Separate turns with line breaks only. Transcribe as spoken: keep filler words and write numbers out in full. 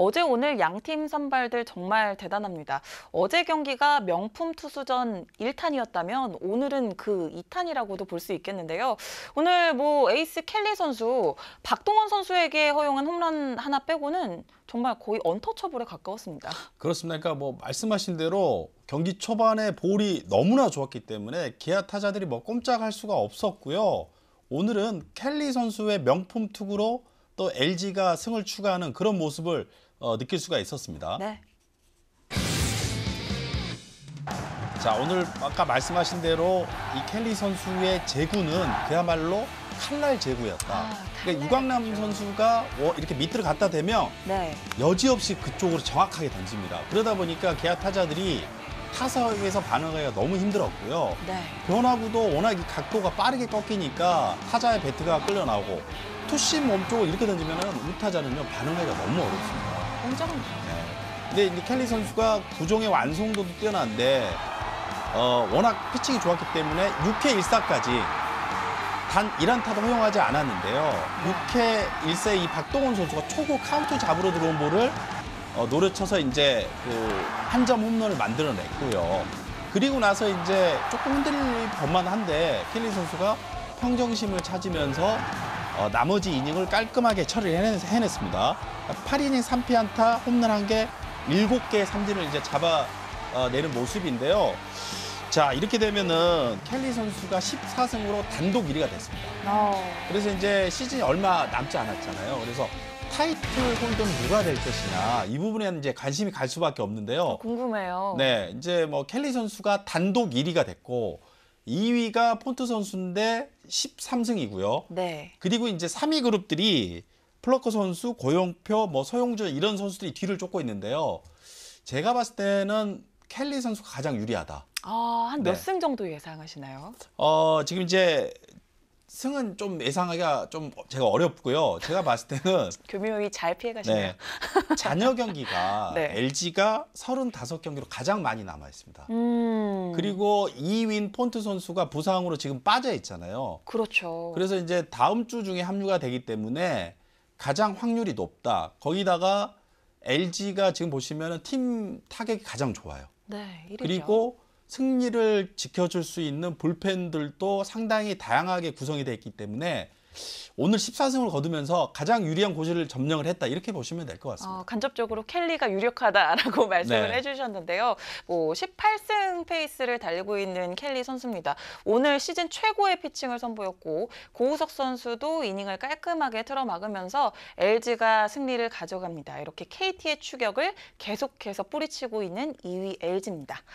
어제 오늘 양팀 선발들 정말 대단합니다. 어제 경기가 명품 투수전 일 탄이었다면 오늘은 그 이 탄이라고도 볼 수 있겠는데요. 오늘 뭐 에이스 켈리 선수, 박동원 선수에게 허용한 홈런 하나 빼고는 정말 거의 언터처블에 가까웠습니다.
그렇습니다. 그러니까 뭐 말씀하신 대로 경기 초반에 볼이 너무나 좋았기 때문에 기아 타자들이 뭐 꼼짝할 수가 없었고요. 오늘은 켈리 선수의 명품 투구로 또 엘지가 승을 추가하는 그런 모습을 어, 느낄 수가 있었습니다.
네.
자, 오늘 아까 말씀하신 대로 이 켈리 선수의 제구는 그야말로 칼날 제구였다.
아,
그러니까 유광남 선수가 이렇게 밑으로 갖다 대면
네.
여지없이 그쪽으로 정확하게 던집니다. 그러다 보니까 기아 타자들이 타석에서 반응하기가 너무 힘들었고요.
네.
변화구도 워낙 이 각도가 빠르게 꺾이니까 타자의 배트가 끌려 나오고 투심 몸쪽을 이렇게 던지면 우타자는요 반응하기가 너무 어렵습니다.
공정은
네. 근데 이제 켈리 선수가 구종의 완성도도 뛰어난데 어, 워낙 피칭이 좋았기 때문에 육 회 일 사까지 단 일 안타도 허용하지 않았는데요. 육 회 일 사에 이 박동원 선수가 초구 카운트 잡으러 들어온 볼을 어, 노려쳐서 이제 그 한 점 홈런을 만들어냈고요. 그리고 나서 이제 조금 흔들릴 법만 한데 켈리 선수가 평정심을 찾으면서 어, 나머지 이닝을 깔끔하게 처리를 해냈, 해냈습니다. 팔 이닝 삼 피 안타, 홈런 한 개, 일곱 개의 삼진을 이제 잡아내는 모습인데요. 자, 이렇게 되면은 켈리 선수가 십사 승으로 단독 일 위가 됐습니다.
어.
그래서 이제 시즌이 얼마 남지 않았잖아요. 그래서 타이틀 홀더는 누가 될 것이냐 이 부분에는 이제 관심이 갈 수밖에 없는데요.
궁금해요.
네, 이제 뭐 켈리 선수가 단독 일 위가 됐고 이 위가 폰트 선수인데 십삼 승이고요.
네.
그리고 이제 삼 위 그룹들이 플러커 선수, 고영표, 뭐 서용준 이런 선수들이 뒤를 쫓고 있는데요. 제가 봤을 때는 켈리 선수가 가장 유리하다.
아, 한 몇
네.
승 정도 예상하시나요?
어, 지금 이제 승은 좀 예상하기가 좀 제가 어렵고요. 제가 봤을 때는
교묘히 잘 피해가시네요.
네, 잔여 경기가
네.
엘지가 서른다섯 경기로 가장 많이 남아 있습니다.
음.
그리고 이 위인 폰트 선수가 부상으로 지금 빠져 있잖아요.
그렇죠.
그래서 이제 다음 주 중에 합류가 되기 때문에 가장 확률이 높다. 거기다가 엘지가 지금 보시면은 팀 타격이 가장 좋아요.
네, 일이죠.
그리고 승리를 지켜줄 수 있는 불펜들도 상당히 다양하게 구성이 되어 있기 때문에 오늘 십사 승을 거두면서 가장 유리한 고지를 점령을 했다 이렇게 보시면 될 것 같습니다.
어, 간접적으로 켈리가 유력하다라고 말씀을
네.
해주셨는데요. 뭐 십팔 승 페이스를 달리고 있는 켈리 선수입니다. 오늘 시즌 최고의 피칭을 선보였고 고우석 선수도 이닝을 깔끔하게 틀어막으면서 엘지가 승리를 가져갑니다. 이렇게 케이티의 추격을 계속해서 뿌리치고 있는 이 위 엘지입니다.